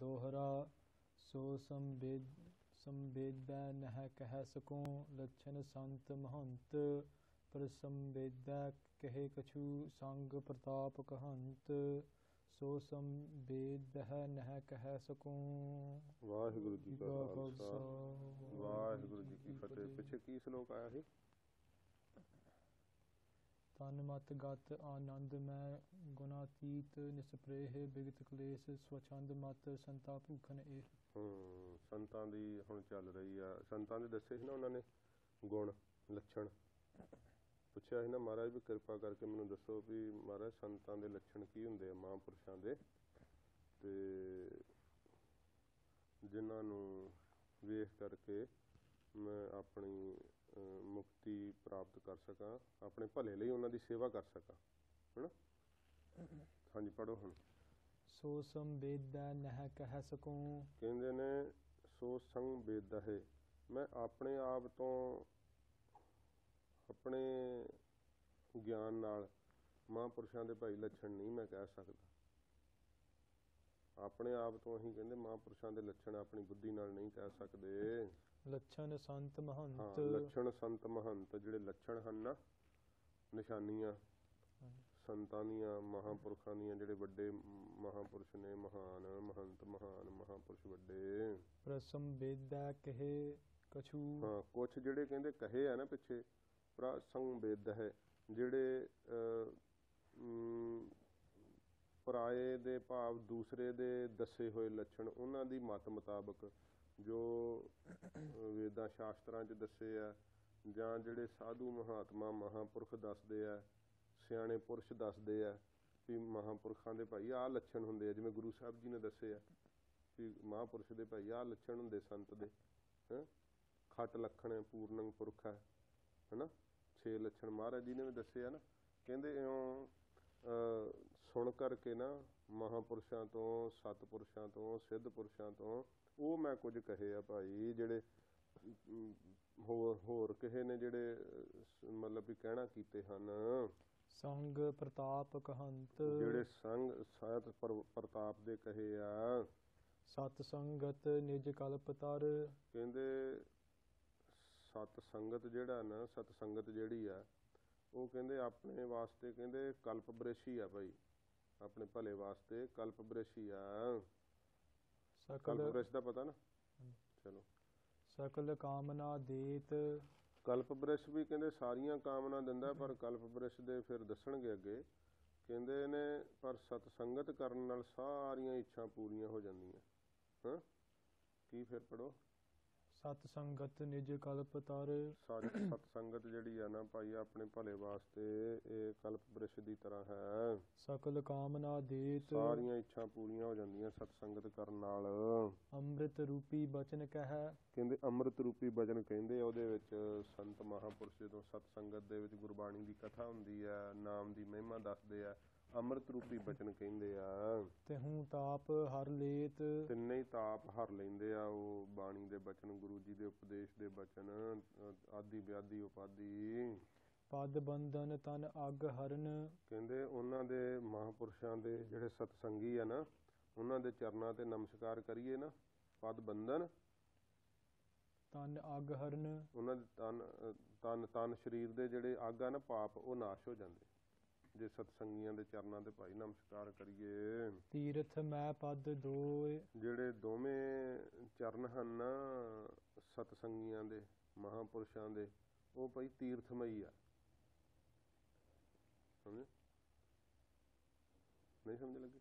दोहरा सो संवेदै नह कह सकूं लक्षण संत महंत पर संवेदै कहे कछु संग प्रताप कहंत सो संवेद नह कह सकूं। वाहिगुरु जी का खालसा वाहिगुरु जी की फतेह। पिछे की श्लोक आया है? तन मत गत आनंद मैं गुणातीत निस्प्रेह बिगत कलेश स्वछंद मत संता भूखन एह। संतां दी हुण चल रही आ। संतां दे दसे ना उन्होंने गुण लक्षण पुछया है ना महाराज भी कृपा करके मैनूं दसो भी महाराज संतां दे लक्षण की हुंदे आ महापुरुषां दे ते जिन्हां नूं वेख करके मैं अपनी मुक्ति प्राप्त कर सकां अपने भले लिए उन्हां दी सेवा कर सकां है ना। हाँ जी पढ़ो हुण। सो संवेद नह कह सकूं कहंदे ने सो संवेद है मैं अपने आप तो अपने ज्ञान नाल महापुरुषां दे भाई लक्षण नहीं मैं कह सकदा। अपने आप तो असीं कहंदे महापुरुषां दे लक्षण अपनी बुद्धि नाल नहीं कह सकदे। लक्षण संत महंत। हाँ लक्षण संत महंत जिहड़े लक्षण हन ना निशानियां संतां दीयां महापुरुषां दीयां जिहड़े वड्डे महापुरुष ने महान महंत महान महापुरुष वड्डे प्रसंवेदा कहे कछु। हाँ कुछ जिहड़े कहंदे कहे आ ना पिछे प्रसंवेद है जिहड़े पराए दे भाव दूसरे दे दसे होए लक्षण उन्हां दी मत मुताबक जो वेदां शास्त्रां च दसे आ जां जिहड़े साधु महात्मा महापुरख दसदे आ सियाणे पुरुष दसदे आ भी महापुरखां दे भाई आह लक्षण हुंदे आ जिवें गुरु साहिब जी ने दसे आ भी महापुरुष दे भाई आह लक्षण हुंदे संत दे खट लखण पूर्णंग पुरख है ना 6 लक्षण महाराज जी ने भी दसे आ ना। कहंदे इउं सुन करके ना महापुरुषां तो सतपुरुषां तो सिद्ध पुरुषां तो वो मैं कुछ कहे आ भाई जिहड़े होर किसे ने जिहड़े मतलब भी कहना कीते हन। संग प्रताप कहंत जिहड़े संग सत प्रताप दे कहे आ। सत संगत निज कल्प तर। कहंदे सत संगत जिहड़ा ना सत संगत जिहड़ी आ वो कहंदे अपने वास्ते कहंदे कल्प बरेशी आ भाई अपने भले वास्ते कल्प बरेशी आ। कल्प बरेश दा पता ना चलो। सकल कामना देत। कल्प बरेश भी कहंदे सारियां कामना दिंदा पर कल्प बरेश दे फिर दसणगे अगे कहंदे ने पर सतसंगत करन नाल सारियां इच्छा पूरीआं हो जांदियां। हां की फिर पढ़ो। सत संगत निज कल्प तर। सारी सतसंगत जिहड़ी आ ना भाई अपने भले वास्ते ये कल्प बृक्ष दी तरह है। सकल कामना देत। सारियां इच्छा पूरीआं हो जांदियां सतसंगत करन नाल। अमृत रूपी बचन कह। कहंदे अमृत रूपी बचन कहंदे ਉਹਦੇ ਵਿੱਚ संत महापुरुष ਜਦੋਂ सतसंगत ਦੇ ਵਿੱਚ ਗੁਰਬਾਣੀ ਦੀ ਕਥਾ ਹੁੰਦੀ ਹੈ ਨਾਮ ਦੀ ਮਹਿਮਾ ਦੱਸਦੇ ਆ अमृत रूपी बचन कहंदे आ। ते हूं ताप हर लेत। तिन्ने ही ताप हर लैंदे आ ਉਹ ਬਾਣੀ ਦੇ बचन गुरु जी ਦੇ उपदेश ਦੇ बचन आदि व्याधि उपाधि। पद बंधन तन अग हरन। कहंदे ਉਹਨਾਂ ਦੇ ਮਹਾਂਪੁਰਸ਼ਾਂ ਦੇ ਜਿਹੜੇ ਸਤਸੰਗੀ ਆ ਨਾ ਉਹਨਾਂ ਦੇ ਚਰਨਾਂ ਤੇ ਨਮਸਕਾਰ ਕਰੀਏ ਨਾ ਪਦ ਬੰਧਨ तन अग हरन। ਉਹਨਾਂ ਦੇ ਤਨ ਸਰੀਰ ਦੇ ਜਿਹੜੇ ਅੱਗ ਆ ਨਾ ਪਾਪ ਉਹ ਨਾਸ਼ ਹੋ ਜਾਂਦੇ जे सतसंगियां दे चरनां ते भाई नमस्कार करिए। तीर्थ मैं पद दोए। जेड़े दोवें चरण हन ना सतसंगियां दे महापुरुषां दे वो भाई तीर्थमई आ। समझे नहीं समझ लगी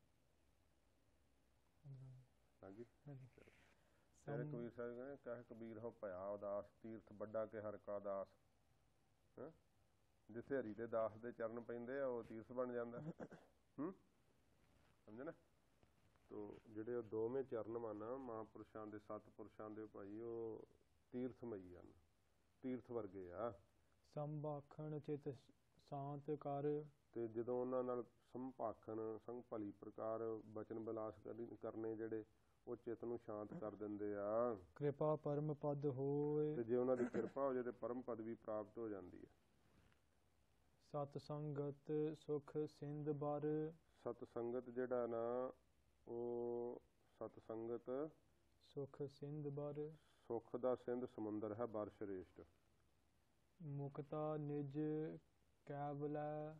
लगी। कबीर साहब कहते कह कबीर हो भया उदास तीर्थ बड़ा के हर का दास। जिथे हरी दे दास दे चरण पैंदे आ वो तीर्थ बन जांदा। समझे ना। तो जिहड़े दोवें चरण वन महापुरुषां दे सतपुरुषां दे भाई वो तीर्थमई हन तीर्थ वर्गे आ। संभाखण चित शांत कर। ते जदों उन्हां नाल संभाखण संग भली प्रकार बचन विलास करने जिहड़े वो चित नूं शांत कर दिंदे आ। कृपा परम पद होए। ते जे उन्हां दी किरपा हो जाए ते परम पद भी प्राप्त हो जांदी है। सतसंगत सुख सिंध बर। सतसंगत जिहड़ा ना वो ਸਤ ਸੰਗਤ ਸੁਖ ਸਿੰਧ ਬਰ, ਸੁਖ ਦਾ ਸਿੰਧ ਸਮੁੰਦਰ ਹੈ ਬਰ ਸ਼੍ਰੇਸ਼ਟ। ਮੁਕਤਾ ਨਿਜ ਕੈਵਲੈ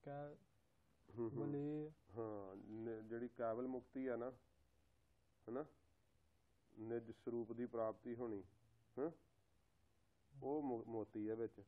ਕੈਵਲੇ। ਹਾਂ, ਜਿਹੜੀ ਕੈਵਲ ਮੁਕਤੀ ਹੈ ਨਾ, ਹਨਾ, ਨਿਜ ਸਰੂਪ ਦੀ ਪ੍ਰਾਪਤੀ ਹੋਣੀ, ਉਹ ਮੋਤੀ ਹੈ ਵਿੱਚ।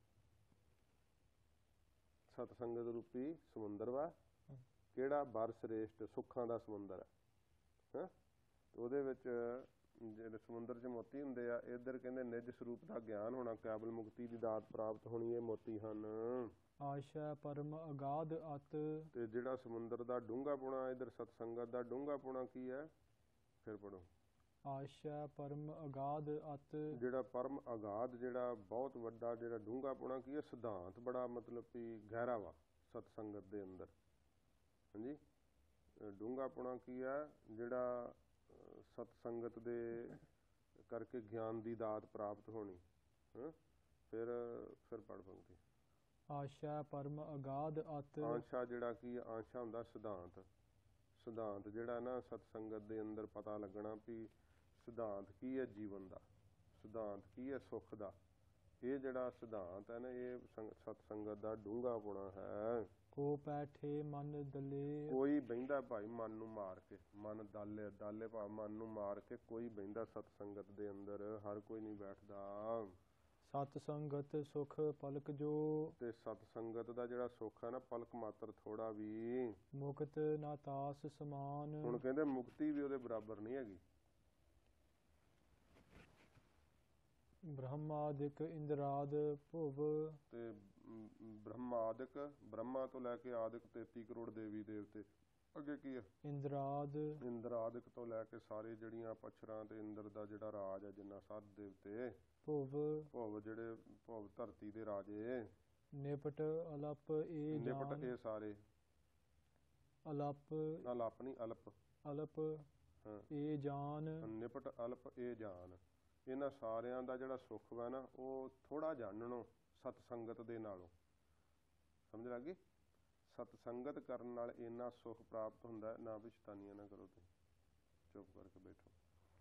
ਸਤ ਸੰਗਤ ਰੂਪੀ ਸਮੁੰਦਰ ਵਾ ਕਿਹੜਾ? ਬਰ ਸ਼੍ਰੇਸ਼ਟ, ਸੁੱਖਾਂ ਦਾ ਸਮੁੰਦਰ ਹੈ। ਉਹਦੇ ਵਿੱਚ ਜਿਹੜੇ ਸਮੁੰਦਰ 'ਚ ਮੋਤੀ ਹੁੰਦੇ ਆ, ਇੱਧਰ ਕਹਿੰਦੇ ਨਿਜ ਸਰੂਪ ਦਾ ਗਿਆਨ ਹੋਣਾ, ਕੈਵਲ ਮੁਕਤੀ ਦੀ ਦਾਤ ਪ੍ਰਾਪਤ ਹੋਣੀ, ਇਹ ਮੋਤੀ ਹਨ। ਆਸ਼ਾ ਪਰਮ ਅਗਾਧ ਅਤ। ਤੇ ਜਿਹੜਾ ਸਮੁੰਦਰ ਦਾ ਡੂੰਘਾਪੁਣਾ, ਇੱਧਰ ਸਤਸੰਗਤ ਦਾ ਡੂੰਘਾਪੁਣਾ ਕੀ ਹੈ? ਫਿਰ ਪੜੋ। ਆਸ਼ਾ ਪਰਮ ਅਗਾਧ ਅਤ। ਜਿਹੜਾ ਪਰਮ ਅਗਾਧ, ਜਿਹੜਾ ਬਹੁਤ ਵੱਡਾ, ਜਿਹੜਾ ਡੂੰਘਾਪੁਣਾ ਕੀ ਹੈ? ਸਿਧਾਂਤ ਬੜਾ ਮਤਲਬ ਵੀ ਗਹਿਰਾ ਵਾ ਸਤਸੰਗਤ ਦੇ ਅੰਦਰ। ਹਾਂਜੀ, ਡੂੰਘਾਪੁਣਾ ਕੀ ਹੈ? ਜਿਹੜਾ ਸਤਸੰਗਤ ਦੇ ਕਰਕੇ ਗਿਆਨ ਦੀ ਦਾਤ ਪ੍ਰਾਪਤ ਹੋਣੀ। ਫਿਰ ਪੜ ਪੰਕਤੀ। ਆਸ਼ਾ ਪਰਮ ਅਗਾਧ ਅਤ। ਆਸ਼ਾ ਜਿਹੜਾ ਕੀ? ਆਸ਼ਾ ਹੁੰਦਾ ਸਿਧਾਂਤ। ਸਿਧਾਂਤ ਜਿਹੜਾ ਨਾ ਸਤਸੰਗਤ ਦੇ ਅੰਦਰ ਪਤਾ ਲੱਗਣਾ ਵੀ ਸਿਧਾਂਤ ਕੀ ਹੈ ਜੀਵਨ ਦਾ, ਸਿਧਾਂਤ ਕੀ ਹੈ ਸੁੱਖ ਦਾ। ਇਹ ਜਿਹੜਾ ਸਿਧਾਂਤ ਹੈ ਨਾ, ਇਹ ਸਤਸੰਗਤ ਦਾ ਡੂੰਘਾਪੁਣਾ ਹੈ। ਕੋ ਬੈਠੇ ਮਨ ਦਲੇ। ਕੋਈ ਬਹਿੰਦਾ ਭਾਈ ਮਨ ਨੂੰ ਮਾਰ ਕੇ, ਮਨ ਦਾਲੇ, ਦਾਲੇ ਭਾਵ ਮਨ ਨੂੰ ਮਾਰ ਕੇ ਕੋਈ ਬਹਿੰਦਾ ਸਤਸੰਗਤ ਦੇ ਅੰਦਰ, ਹਰ ਕੋਈ ਨਹੀਂ ਬੈਠਦਾ। ਸਤ ਸੰਗਤ ਸੁਖ ਪਲਕ ਜੋ। ਤੇ ਸਤ ਸੰਗਤ ਦਾ ਜਿਹੜਾ ਸੁੱਖ ਹੈ ਨਾ, ਪਲਕ ਮਾਤਰ ਥੋੜਾ ਵੀ। ਮੁਕਤ ਨਾ ਤਾਸ ਸਮਾਨ। ਹੁਣ ਕਹਿੰਦੇ ਮੁਕਤੀ ਵੀ ਉਹਦੇ ਬਰਾਬਰ ਨਹੀਂ ਹੈਗੀ। ਬ੍ਰਹਮਾਦਿਕ ਇੰਦਰਾਦ ਭੁਵ। ਤੇ ਬ੍ਰਹਮਾਦਿਕ, ਬ੍ਰਹਮਾ ਤੋਂ ਲੈ ਕੇ ਆਦਿਕ 33 ਕਰੋੜ ਦੇਵੀ ਦੇਵਤੇ। ਅੱਗੇ ਕੀ ਹੈ? ਇੰਦਰਾਦ। ਇੰਦਰਾਦਿਕ ਤੋਂ ਲੈ ਕੇ ਸਾਰੇ ਜਿਹੜੀਆਂ ਪਛਰਾਂ ਤੇ ਇੰਦਰ ਦਾ ਜਿਹੜਾ ਰਾਜ ਹੈ, ਜਿੰਨਾ ਸਾਧ ਦੇਵਤੇ। ਭੁਵ। ਭੁਵ ਜਿਹੜੇ ਭੁਵ ਧਰਤੀ ਦੇ ਰਾਜੇ। ਨਿਪਟ ਅਲਪ ਇਹ ਨਿਪਟ ਇਹ ਸਾਰੇ। ਅਲਪ, ਅਲਪ ਨਹੀਂ ਅਲਪ। ਅਲਪ ਇਹ ਜਾਨ। ਨਿਪਟ ਅਲਪ ਇਹ ਜਾਨ। ਇਹਨਾਂ ਸਾਰਿਆਂ ਦਾ ਜਿਹੜਾ ਸੁੱਖ ਵਾ ਨਾ, ਉਹ ਥੋੜਾ ਜਾਣਨੋਂ ਸਤਸੰਗਤ ਦੇ ਨਾਲੋਂ। ਸਮਝ ਲੱਗ ਗਈ? ਸਤਸੰਗਤ ਕਰਨ ਨਾਲ ਇੰਨਾ ਸੁੱਖ ਪ੍ਰਾਪਤ ਹੁੰਦਾ। ਨਾ ਵੀ ਸ਼ੈਤਾਨੀਆਂ ਨਾ ਕਰੋ, ਤੁਸੀਂ ਚੁੱਪ ਕਰਕੇ ਬੈਠੋ।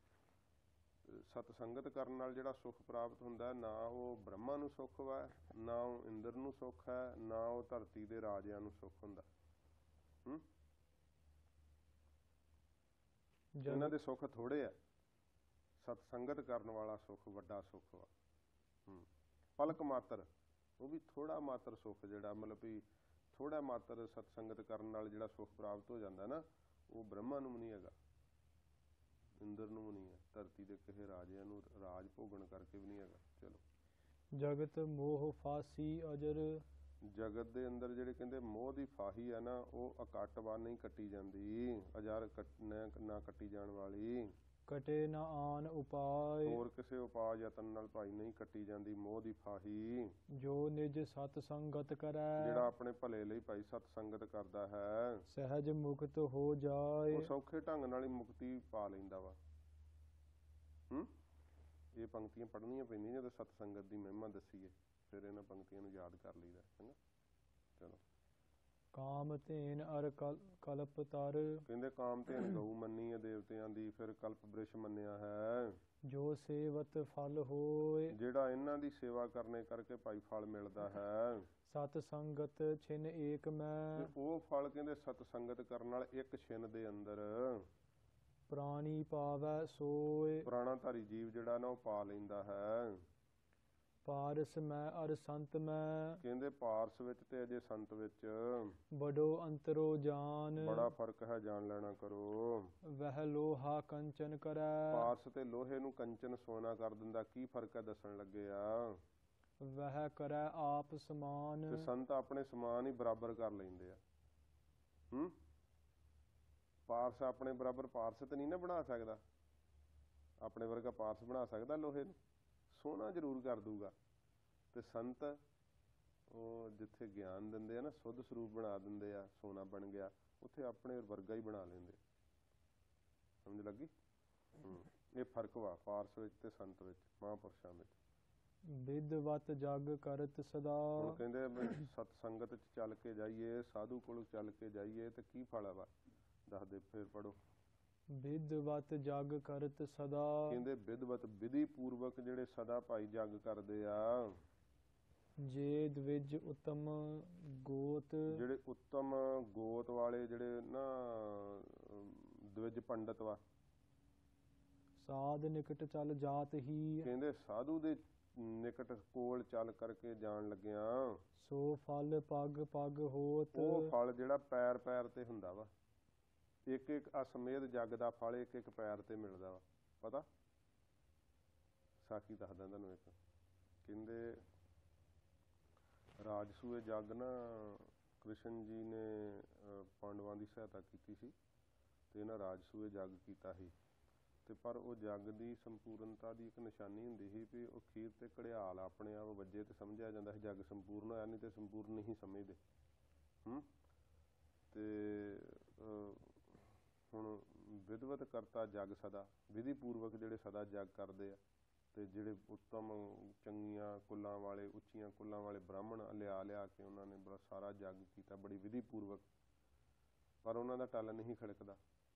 ਸਤਸੰਗਤ ਕਰਨ ਨਾਲ ਜਿਹੜਾ ਸੁੱਖ ਪ੍ਰਾਪਤ ਹੁੰਦਾ, ਨਾ ਉਹ ਬ੍ਰਹਮਾ ਨੂੰ ਸੁੱਖ ਵਾ, ਨਾ ਉਹ ਇੰਦਰ ਨੂੰ ਸੁੱਖ ਹੈ, ਨਾ ਉਹ ਧਰਤੀ ਦੇ ਰਾਜਿਆਂ ਨੂੰ ਸੁੱਖ ਹੁੰਦਾ। ਇਹਨਾਂ ਦੇ ਸੁੱਖ ਥੋੜੇ ਆ। ਸਤਸੰਗਤ ਕਰਨ ਵਾਲਾ ਸੁੱਖ ਵੱਡਾ ਸੁੱਖ ਵਾ। ਪਲਕ ਮਾਤਰ, ਉਹ ਵੀ ਥੋੜਾ ਮਾਤਰ ਸੁੱਖ, ਜਿਹੜਾ ਮਤਲਬ ਵੀ ਥੋੜਾ ਮਾਤਰ ਸਤਸੰਗਤ ਕਰਨ ਨਾਲ ਜਿਹੜਾ ਸੁੱਖ ਪ੍ਰਾਪਤ ਹੋ ਜਾਂਦਾ ਨਾ, ਉਹ ਬ੍ਰਹਮਾ ਨੂੰ ਵੀ ਨਹੀਂ ਹੈਗਾ, ਇੰਦਰ ਨੂੰ ਵੀ ਨਹੀਂ ਹੈ, ਧਰਤੀ ਦੇ ਕਿਸੇ ਰਾਜਿਆਂ ਨੂੰ ਰਾਜ ਭੋਗਣ ਕਰਕੇ ਵੀ ਨਹੀਂ ਹੈਗਾ। ਚਲੋ। ਜਗਤ ਮੋਹ ਫਾਸੀ ਅਜਰ। ਜਗਤ ਦੇ ਅੰਦਰ ਜਿਹੜੇ ਕਹਿੰਦੇ ਮੋਹ ਦੀ ਫਾਹੀ ਹੈ ਨਾ, ਉਹ ਅਕੱਟ ਵਾ, ਨਹੀਂ ਕੱਟੀ ਜਾਂਦੀ। ਅਜਰ ਨਾ ਕੱਟੀ ਜਾਣ ਵਾਲੀ। ਕਟੇ ਨਾ ਆਨ ਉਪਾਏ। ਹੋਰ ਕਿਸੇ ਉਪਾਅ ਯਤਨ ਨਾਲ ਭਾਈ ਨਹੀਂ ਕੱਟੀ ਜਾਂਦੀ ਮੋਹ ਦੀ ਫਾਹੀ। ਜੋ ਨਿਜ ਸਤ ਸੰਗਤ ਕਰੈ। ਜਿਹੜਾ ਆਪਣੇ ਭਲੇ ਲਈ ਭਾਈ ਸਤ ਸੰਗਤ ਕਰਦਾ ਹੈ, ਸਹਿਜ ਮੁਕਤ ਹੋ ਜਾਏ। ਉਹ ਸੌਖੇ ਢੰਗ ਨਾਲ ਹੀ ਮੁਕਤੀ ਪਾ ਲੈਂਦਾ ਵਾ। ਇਹ ਪੰਕਤੀਆਂ ਪੜ੍ਹਨੀਆਂ ਪੈਂਦੀਆਂ ਜਦੋਂ ਸਤ ਸੰਗਤ ਦੀ ਮਹਿਮਾ ਦੱਸੀਏ, ਫਿਰ ਇਹਨਾਂ ਪੰਕਤੀਆਂ ਨੂੰ ਯਾਦ ਕਰ ਲਈਦਾ। ਚੰਗਾ, ਚਲੋ। ਕਾਮ ਧੇਨ ਅਰ ਕਲਪ ਤਰ। ਕਹਿੰਦੇ ਕਾਮ ਧੇਨ ਗਊ ਮੰਨੀ ਹੈ ਦੇਵਤਿਆਂ ਦੀ, ਫਿਰ ਕਲਪ ਬ੍ਰਿਸ਼ ਮੰਨਿਆ ਹੈ। ਜੋ ਸੇਵਤ ਫਲ ਹੋਏ। ਜਿਹੜਾ ਇਹਨਾਂ ਦੀ ਸੇਵਾ ਕਰਨੇ ਕਰਕੇ ਭਾਈ ਫਲ ਮਿਲਦਾ ਹੈ। ਸਤ ਸੰਗਤ ਛਿਨ ਏਕ ਮੈਂ। ਉਹ ਫਲ ਕਹਿੰਦੇ ਸਤ ਸੰਗਤ ਕਰਨ ਨਾਲ ਇੱਕ ਛਿਨ ਦੇ ਅੰਦਰ ਪ੍ਰਾਣੀ ਪਾਵੈ ਸੋਏ। ਪ੍ਰਾਣਾਧਾਰੀ ਜੀਵ ਜਿਹੜਾ ਨਾ, ਉਹ ਪਾ ਲੈਂਦਾ ਹੈ। ਪਾਰਸ ਮੈਂ ਅਰ ਸੰਤ ਮੈਂ। ਕਹਿੰਦੇ ਪਾਰਸ ਵਿੱਚ ਤੇ ਅਜੇ ਸੰਤ ਵਿੱਚ ਬੜੋ ਅੰਤਰੋ ਜਾਨ। ਬੜਾ ਫਰਕ ਹੈ, ਜਾਣ ਲੈਣਾ ਕਰੋ। ਵਹਿ ਲੋਹਾ ਕੰਚਨ ਕਰੈ। ਪਾਰਸ ਤੇ ਲੋਹੇ ਨੂੰ ਕੰਚਨ ਸੋਨਾ ਕਰ ਦਿੰਦਾ। ਕੀ ਫਰਕ ਹੈ ਦੱਸਣ ਲੱਗੇ ਆ। ਵਹਿ ਕਰੈ ਆਪ ਸਮਾਨ। ਤੇ ਸੰਤ ਆਪਣੇ ਸਮਾਨ ਹੀ ਬਰਾਬਰ ਕਰ ਲੈਂਦੇ ਆ। ਪਾਰਸ ਆਪਣੇ ਬਰਾਬਰ ਪਾਰਸ ਤੇ ਨਹੀਂ ਨਾ ਬਣਾ ਸਕਦਾ। ਆਪਣੇ ਵਰਗਾ ਪਾਰਸ ਬਣਾ ਸਕਦਾ ਲੋਹੇ ਨੂੰ? ਸੋਨਾ ਜ਼ਰੂਰ ਕਰ ਦੂਗਾ। ਤੇ ਸੰਤ ਉਹ ਜਿੱਥੇ ਗਿਆਨ ਦਿੰਦੇ ਆ ਨਾ, ਸੁੱਧ ਸਰੂਪ ਬਣਾ ਦਿੰਦੇ ਆ, ਸੋਨਾ ਬਣ ਗਿਆ, ਉੱਥੇ ਆਪਣੇ ਵਰਗਾ ਹੀ ਬਣਾ ਲੈਂਦੇ। ਸਮਝ ਲੱਗੀ? ਇਹ ਫਰਕ ਵਾ ਪਾਰਸ ਵਿੱਚ ਤੇ ਸੰਤ ਵਿੱਚ, ਮਹਾਂਪੁਰਸ਼ਾਂ ਵਿੱਚ। ਵਿਦਵਤ ਜਗ ਕਰਤ ਸਦਾ। ਹੁਣ ਕਹਿੰਦੇ ਸਤ ਸੰਗਤ ਚ ਚੱਲ ਕੇ ਜਾਈਏ, ਸਾਧੂ ਕੋਲ ਚੱਲ ਕੇ ਜਾਈਏ ਤੇ ਕੀ ਫਲ ਵਾ ਦੱਸਦੇ। ਫਿਰ ਪੜੋ। ਵਿਦਵਤ ਜਗ ਕਰਤ ਸਦਾ। ਕਹਿੰਦੇ ਵਿਦਵਤ ਵਿਧੀ ਪੂਰਵਕ ਜਿਹੜੇ ਸਦਾ ਭਾਈ ਜਗ ਕਰਦੇ ਆ। ਜੇ ਦਵਿਜ ਉਤਮ ਗੋਤ। ਜਿਹੜੇ ਉੱਤਮ ਗੋਤ ਵਾਲੇ ਜਿਹੜੇ ਨਾ ਦਵਿਜ ਪੰਡਤ ਵਾ। ਸਾਧ ਨਿਕਟ ਚਲ ਜਾਤ ਹੀ। ਕਹਿੰਦੇ ਸਾਧੂ ਦੇ ਨਿਕਟ ਕੋਲ ਚੱਲ ਕਰਕੇ ਜਾਣ ਲੱਗਿਆ। ਸੋ ਫਲ ਪਗ ਪਗ ਹੋਤ। ਉਹ ਫਲ ਜਿਹੜਾ ਪੈਰ ਪੈਰ ਤੇ ਹੁੰਦਾ ਵਾ। ਇੱਕ ਇੱਕ ਅਸਮੇਧ ਜਗ ਦਾ ਫਲ ਇੱਕ ਇੱਕ ਪੈਰ ਤੇ ਮਿਲਦਾ ਵਾ। ਪਤਾ ਸਾਖੀ ਦੱਸਦਾ ਤੁਹਾਨੂੰ ਇੱਕ। ਕਹਿੰਦੇ ਰਾਜਸੂਏ ਜਗ ਨਾ ਕ੍ਰਿਸ਼ਨ ਜੀ ਨੇ ਪਾਂਡਵਾਂ ਦੀ ਸਹਾਇਤਾ ਕੀਤੀ ਸੀ ਤੇ ਇਹਨਾਂ ਰਾਜਸੂਏ ਜਗ ਕੀਤਾ ਸੀ। ਤੇ ਪਰ ਉਹ ਜਗ ਦੀ ਸੰਪੂਰਨਤਾ ਦੀ ਇੱਕ ਨਿਸ਼ਾਨੀ ਹੁੰਦੀ ਸੀ ਵੀ ਉਹ ਖੀਰ ਤੇ ਘੜਿਆਲ ਆਪਣੇ ਆਪ ਵੱਜੇ ਤੇ ਸਮਝਿਆ ਜਾਂਦਾ ਸੀ ਜਗ ਸੰਪੂਰਨ ਹੋਇਆ, ਨਹੀਂ ਤੇ ਸੰਪੂਰਨ ਨਹੀਂ ਸਮਝਦੇ। ਤੇ ਹੁਣ ਵਿਦਵਤ ਕਰਤਾ ਜਗ ਸਦਾ, ਵਿਧੀ ਪੂਰਵਕ ਜਿਹੜੇ ਸਦਾ ਜਗ ਕਰਦੇ ਆ। ਤੇ ਜਿਹੜੇ ਉੱਤਮ ਚੰਗੀਆਂ ਕੁੱਲਾਂ ਵਾਲੇ ਉੱਚੀਆਂ ਕੁੱਲਾਂ ਵਾਲੇ ਬ੍ਰਾਹਮਣ ਲਿਆ ਲਿਆ ਕੇ ਉਹਨਾਂ ਨੇ ਬੜਾ ਸਾਰਾ ਜਗ ਕੀਤਾ ਬੜੀ ਵਿਧੀ ਪੂਰਵਕ, ਪਰ ਉਹਨਾਂ ਦਾ ਟਲ ਨਹੀਂ ਖੜਕਦਾ।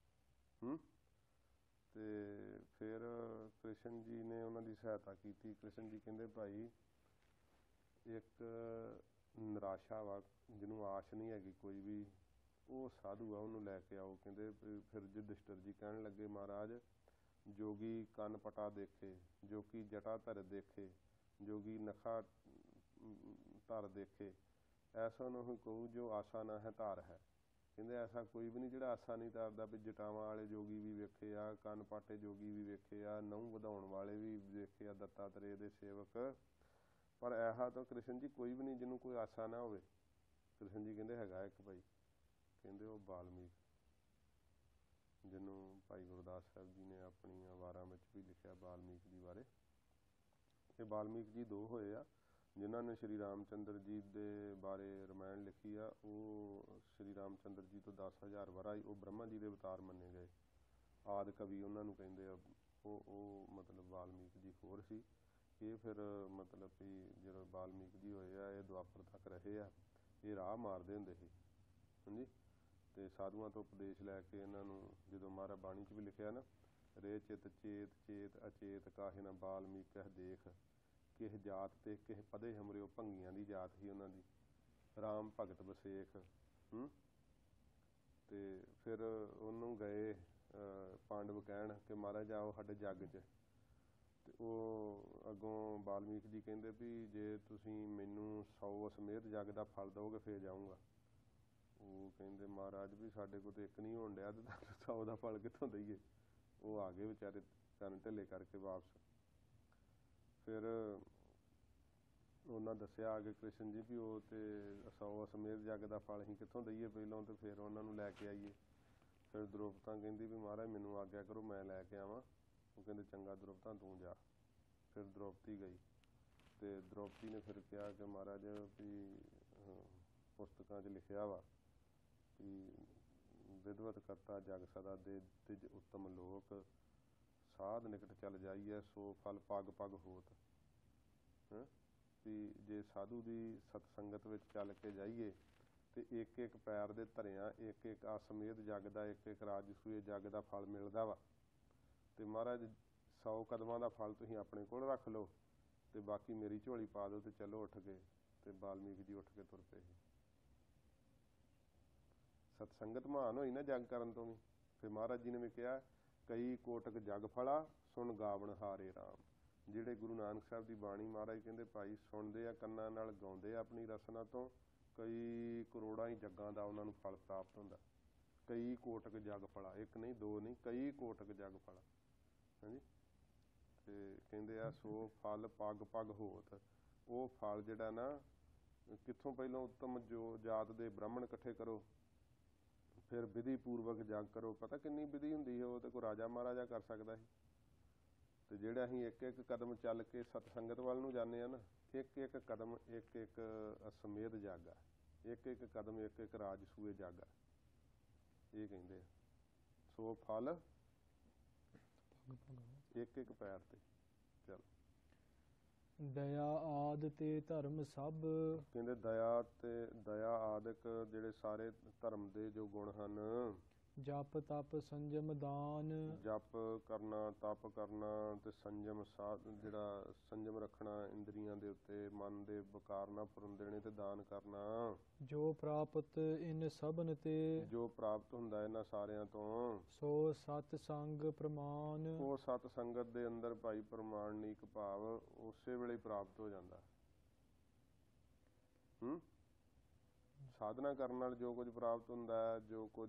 ਤੇ ਫਿਰ ਕ੍ਰਿਸ਼ਨ ਜੀ ਨੇ ਉਹਨਾਂ ਦੀ ਸਹਾਇਤਾ ਕੀਤੀ। ਕ੍ਰਿਸ਼ਨ ਜੀ ਕਹਿੰਦੇ ਭਾਈ ਇੱਕ ਨਿਰਾਸ਼ਾ ਵਾ, ਜਿਹਨੂੰ ਆਸ ਨਹੀਂ ਹੈਗੀ ਕੋਈ ਵੀ, ਉਹ ਸਾਧੂ ਆ, ਉਹਨੂੰ ਲੈ ਕੇ ਆਓ। ਕਹਿੰਦੇ ਫਿਰ ਯੁਧਿਸ਼ਠਰ ਜੀ ਕਹਿਣ ਲੱਗੇ ਮਹਾਰਾਜ ਜੋਗੀ ਕੰਨ ਪਟਾ ਦੇਖੇ, ਜੋਗੀ ਜਟਾ ਧਰ ਦੇਖੇ, ਜੋਗੀ ਨਖਾ ਧਰ ਦੇਖੇ, ਐਸਾ ਨੂੰ ਕਹੂ ਜੋ ਆਸਾ ਨਾ ਹੈ ਧਾਰ ਹੈ। ਕਹਿੰਦੇ ਐਸਾ ਕੋਈ ਵੀ ਨਹੀਂ ਜਿਹੜਾ ਆਸਾ ਨਹੀਂ ਧਾਰਦਾ। ਵੀ ਜਟਾਵਾਂ ਵਾਲੇ ਜੋਗੀ ਵੀ ਵੇਖੇ ਆ, ਕੰਨ ਪਾਟੇ ਜੋਗੀ ਵੀ ਵੇਖੇ ਆ, ਨਹੁੰ ਵਧਾਉਣ ਵਾਲੇ ਵੀ ਵੇਖੇ ਆ, ਦੱਤਾਤਰੇय ਦੇ ਸੇਵਕ, ਪਰ ਐਸਾ ਤਾਂ ਕ੍ਰਿਸ਼ਨ ਜੀ ਕੋਈ ਵੀ ਨਹੀਂ ਜਿਹਨੂੰ ਕੋਈ ਆਸਾ ਨਾ ਹੋਵੇ। ਕ੍ਰਿਸ਼ਨ ਜੀ ਕਹਿੰਦੇ ਹੈਗਾ ਇੱਕ ਭਾਈ, ਕਹਿੰਦੇ ਉਹ ਵਾਲਮੀਕ, ਜਿਹਨੂੰ ਭਾਈ ਗੁਰਦਾਸ ਸਾਹਿਬ ਜੀ ਨੇ ਆਪਣੀਆਂ ਵਾਰਾਂ ਵਿੱਚ ਵੀ ਲਿਖਿਆ ਵਾਲਮੀਕ ਜੀ ਬਾਰੇ। ਇਹ ਵਾਲਮੀਕ ਜੀ ਦੋ ਹੋਏ ਆ ਜਿਨ੍ਹਾਂ ਨੇ ਸ਼੍ਰੀ ਰਾਮ ਚੰਦਰ ਜੀ ਦੇ ਬਾਰੇ ਰਮਾਇਣ ਲਿਖੀ ਆ। ਉਹ ਸ਼੍ਰੀ ਰਾਮ ਚੰਦਰ ਜੀ ਤੋਂ 10,000 ਵਰਾ ਉਹ ਬ੍ਰਹਮਾ ਜੀ ਦੇ ਅਵਤਾਰ ਮੰਨੇ ਗਏ, ਆਦਿ ਕਵੀ ਉਹਨਾਂ ਨੂੰ ਕਹਿੰਦੇ ਆ। ਉਹ ਮਤਲਬ ਵਾਲਮੀਕ ਜੀ ਹੋਰ ਸੀ। ਇਹ ਫਿਰ ਮਤਲਬ ਵੀ ਜਦੋਂ ਵਾਲਮੀਕ ਜੀ ਹੋਏ ਆ ਇਹ ਦੁਆਪਰ ਤੱਕ ਰਹੇ ਆ। ਇਹ ਰਾਹ ਮਾਰਦੇ ਹੁੰਦੇ ਸੀ ਹਾਂਜੀ। ਤੇ ਸਾਧੂਆਂ ਤੋਂ ਉਪਦੇਸ਼ ਲੈ ਕੇ ਇਹਨਾਂ ਨੂੰ, ਜਦੋਂ ਮਹਾਰਾਜ ਬਾਣੀ 'ਚ ਵੀ ਲਿਖਿਆ ਨਾ, ਰੇ ਚਿਤ ਚੇਤ ਚੇਤ ਅਚੇਤ ਕਾਹੇ ਨਾ ਵਾਲਮੀਕ ਕਹਿ ਦੇਖ, ਕਿਹ ਜਾਤ ਤੇ ਕਿਹ ਪਦੇ ਹਮਰਿਓ, ਭੰਗੀਆਂ ਦੀ ਜਾਤ ਸੀ ਉਹਨਾਂ ਦੀ, ਰਾਮ ਭਗਤ ਵਸੇਖ। ਤੇ ਫਿਰ ਉਹਨੂੰ ਗਏ ਪਾਂਡਵ ਕਹਿਣ ਕਿ ਮਹਾਰਾਜ ਆਓ ਸਾਡੇ ਜੱਗ 'ਚ। ਤੇ ਉਹ ਅੱਗੋਂ ਵਾਲਮੀਕ ਜੀ ਕਹਿੰਦੇ ਵੀ ਜੇ ਤੁਸੀਂ ਮੈਨੂੰ 100 ਅਸਮੇਧ ਜੱਗ ਦਾ ਫਲ ਦਿਓਗੇ ਫਿਰ ਜਾਊਂਗਾ। ਉਹ ਕਹਿੰਦੇ ਮਹਾਰਾਜ ਵੀ ਸਾਡੇ ਕੋਲ ਤਾਂ ਇੱਕ ਨਹੀਂ ਹੋਣ ਡਿਆ ਤੇ 100 ਦਾ ਫਲ ਕਿੱਥੋਂ ਦਈਏ। ਉਹ ਆ ਗਏ ਵਿਚਾਰੇ ਕੰਨ ਢਿੱਲੇ ਕਰਕੇ ਵਾਪਸ। ਫਿਰ ਉਹਨਾਂ ਦੱਸਿਆ ਆ ਕੇ ਕ੍ਰਿਸ਼ਨ ਜੀ ਵੀ ਉਹ ਤੇ 100 ਅਸਮੇਧ ਜੱਗ ਦਾ ਫਲ ਅਸੀਂ ਕਿੱਥੋਂ ਦਈਏ ਪਹਿਲੋਂ, ਤੇ ਫਿਰ ਉਹਨਾਂ ਨੂੰ ਲੈ ਕੇ ਆਈਏ। ਫਿਰ ਦ੍ਰੋਪਦਾ ਕਹਿੰਦੀ ਵੀ ਮਹਾਰਾਜ ਮੈਨੂੰ ਆਗਿਆ ਕਰੋ ਮੈਂ ਲੈ ਕੇ ਆਵਾਂ। ਉਹ ਕਹਿੰਦੇ ਚੰਗਾ ਦ੍ਰੋਪਦਾ ਤੂੰ ਜਾ। ਫਿਰ ਦ੍ਰੋਪਦੀ ਗਈ ਤੇ ਦ੍ਰੋਪਦੀ ਨੇ ਫਿਰ ਕਿਹਾ ਕਿ ਮਹਾਰਾਜ ਵੀ ਪੁਸਤਕਾਂ 'ਚ ਲਿਖਿਆ ਵਾ ਵੀ ਵਿਦਵਤ ਕਰਤਾ ਜਗ ਸਦਾ ਦੇ ਤਿਜ ਉੱਤਮ ਲੋਕ, ਸਾਧ ਨਿਕਟ ਚੱਲ ਜਾਈਏ ਸੋ ਫਲ ਪਗ ਪਗ ਹੋਤ। ਵੀ ਜੇ ਸਾਧੂ ਦੀ ਸਤਸੰਗਤ ਵਿੱਚ ਚੱਲ ਕੇ ਜਾਈਏ ਤੇ ਇੱਕ ਇੱਕ ਪੈਰ ਦੇ ਧਰਿਆਂ ਇੱਕ ਇੱਕ ਅਸਮੇਧ ਜਗ ਦਾ, ਇੱਕ ਇੱਕ ਰਾਜਸੂਏ ਜਗ ਦਾ ਫਲ ਮਿਲਦਾ ਵਾ। ਤੇ ਮਹਾਰਾਜ 100 ਕਦਮਾਂ ਦਾ ਫਲ ਤੁਸੀਂ ਆਪਣੇ ਕੋਲ ਰੱਖ ਲਓ ਤੇ ਬਾਕੀ ਮੇਰੀ ਝੋਲੀ ਪਾ ਦਿਓ ਤੇ ਚਲੋ ਉੱਠ ਕੇ। ਤੇ ਵਾਲਮੀਕ ਜੀ ਉੱਠ ਕੇ ਤੁਰ ਪਏ ਸੀ। ਸਤਸੰਗਤ ਮਹਾਨ ਹੋਈ ਨਾ ਜਗ ਕਰਨ ਤੋਂ ਵੀ। ਫਿਰ ਮਹਾਰਾਜ ਜੀ ਨੇ ਵੀ ਕਿਹਾ ਕਈ ਕੋਟਕ ਜਗ ਫਲਾ ਸੁਣ ਗਾਵਣ ਹਾਰੇ ਰਾਮ। ਜਿਹੜੇ ਗੁਰੂ ਨਾਨਕ ਸਾਹਿਬ ਦੀ ਬਾਣੀ ਮਹਾਰਾਜ ਕਹਿੰਦੇ ਭਾਈ ਸੁਣਦੇ ਆ ਕੰਨਾਂ ਨਾਲ, ਗਾਉਂਦੇ ਆ ਆਪਣੀ ਰਸਨਾ ਤੋਂ, ਕਈ ਕਰੋੜਾਂ ਹੀ ਜੱਗਾਂ ਦਾ ਉਹਨਾਂ ਨੂੰ ਫਲ ਪ੍ਰਾਪਤ ਹੁੰਦਾ। ਕਈ ਕੋਟਕ ਜਗ ਫਲਾ, ਇੱਕ ਨਹੀਂ ਦੋ ਨਹੀਂ, ਕਈ ਕੋਟਕ ਜਗ ਫਲਾ ਹਾਂਜੀ। ਤੇ ਕਹਿੰਦੇ ਆ ਸੋ ਫਲ ਪਗ ਪਗ ਹੋਤ। ਉਹ ਫਲ ਜਿਹੜਾ ਨਾ ਕਿੱਥੋਂ, ਪਹਿਲਾਂ ਉੱਤਮ ਜੋ ਜਾਤ ਦੇ ਬ੍ਰਾਹਮਣ ਇਕੱਠੇ ਕਰੋ, ਫਿਰ ਵਿਧੀ ਪੂਰਵਕ ਜਗ ਕਰੋ। ਪਤਾ ਕਿੰਨੀ ਵਿਧੀ ਹੁੰਦੀ ਹੈ, ਉਹ ਤੇ ਕੋਈ ਰਾਜਾ ਮਹਾਰਾਜਾ ਕਰ ਸਕਦਾ ਸੀ। ਤੇ ਜਿਹੜਾ ਅਸੀਂ ਇੱਕ ਇੱਕ ਕਦਮ ਚੱਲ ਕੇ ਸਤਸੰਗਤ ਵੱਲ ਨੂੰ ਜਾਂਦੇ ਆ ਨਾ, ਇੱਕ ਇੱਕ ਕਦਮ ਇੱਕ ਇੱਕ ਅਸਮੇਧ ਜਗ ਆ, ਇੱਕ ਇੱਕ ਕਦਮ ਇੱਕ ਇੱਕ ਰਾਜਸੂਏ ਜਗ ਆ। ਇਹ ਕਹਿੰਦੇ ਆ ਸੋ ਫਲ ਇੱਕ ਇੱਕ ਪੈਰ ਤੇ ਚੱਲ। ਦਇਆ ਆਦਿ ਤੇ ਧਰਮ ਸਭ। ਕਹਿੰਦੇ ਦਇਆ ਤੇ ਦਇਆ ਆਦਿਕ ਜਿਹੜੇ ਸਾਰੇ ਧਰਮ ਦੇ ਜੋ ਗੁਣ ਹਨ, ਜਪ ਤਪ ਸੰਜਮ ਦਾਨ। ਜਪ ਕਰਨਾ, ਤਪ ਕਰਨਾ ਤੇ ਸੰਜਮ ਜਿਹੜਾ ਸੰਜਮ ਰੱਖਣਾ ਇੰਦਰੀਆਂ ਦੇ ਉੱਤੇ, ਮਨ ਦੇ ਵਿਕਾਰ ਨਾ ਫੁਰਨ ਦੇਣੇ ਤੇ ਦਾਨ ਕਰਨਾ। ਜੋ ਪ੍ਰਾਪਤ ਇਨ ਸਭਨ ਤੇ, ਜੋ ਪ੍ਰਾਪਤ ਹੁੰਦਾ ਇਹਨਾਂ ਸਾਰਿਆਂ ਤੋਂ, ਸੋ ਸਤ ਸੰਗ ਪ੍ਰਮਾਣ। ਉਹ ਸਤ ਸੰਗਤ ਦੇ ਅੰਦਰ ਭਾਈ ਪ੍ਰਮਾਣਿਕ ਭਾਵ ਉਸੇ ਵੇਲੇ ਪ੍ਰਾਪਤ ਹੋ ਜਾਂਦਾ। ਸਾਧਨਾ ਕਰਨ ਨਾਲ ਜੋ ਕੁਝ ਪ੍ਰਾਪਤ ਹੁੰਦਾ ਹੈ, ਜੋ ਕੁਝ